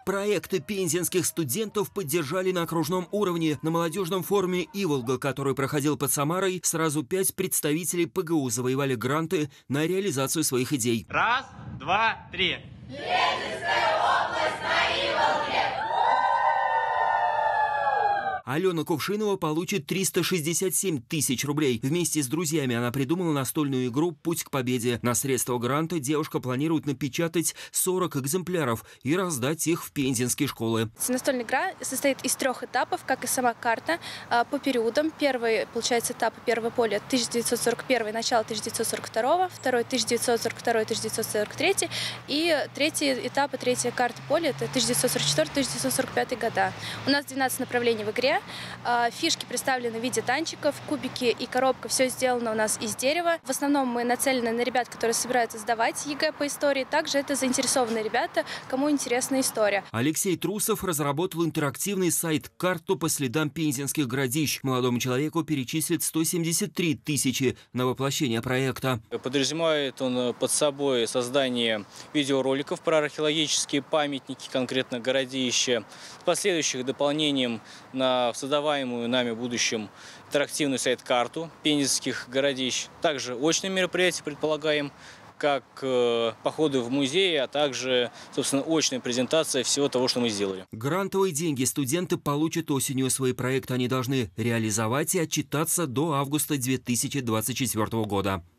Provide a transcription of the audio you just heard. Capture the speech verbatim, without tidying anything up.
Проекты пензенских студентов поддержали на окружном уровне. На молодежном форуме «Иволга», который проходил под Самарой, сразу пять представителей ПГУ завоевали гранты на реализацию своих идей. Раз, два, три. Пензенская область на Иволге! Алена Кувшинова получит триста шестьдесят семь тысяч рублей. Вместе с друзьями она придумала настольную игру «Путь к победе». На средства гранта девушка планирует напечатать сорок экземпляров и раздать их в пензенские школы. Настольная игра состоит из трех этапов, как и сама карта, по периодам. Первый, получается, этап первого поля тысяча девятьсот сорок первый, начало тысяча девятьсот сорок второго, второй тысяча девятьсот сорок второй — тысяча девятьсот сорок третий и третий этап, третья карта поля — это тысяча девятьсот сорок четвёртый — тысяча девятьсот сорок пятый года. У нас двенадцать направлений в игре. Фишки представлены в виде танчиков, кубики и коробка. Все сделано у нас из дерева. В основном мы нацелены на ребят, которые собираются сдавать ЕГЭ по истории. Также это заинтересованные ребята, кому интересна история. Алексей Трусов разработал интерактивный сайт «Карту по следам пензенских городищ». Молодому человеку перечислит сто семьдесят три тысячи на воплощение проекта. Подразумевает он под собой создание видеороликов про археологические памятники, конкретно городища, с последующим дополнением на создаваемую нами в будущем интерактивную сайт-карту пензенских городищ. Также очные мероприятия предполагаем, как э, походы в музеи, а также, собственно, очная презентация всего того, что мы сделали. Грантовые деньги студенты получат осенью. Свои проекты они должны реализовать и отчитаться до августа две тысячи двадцать четвёртого года.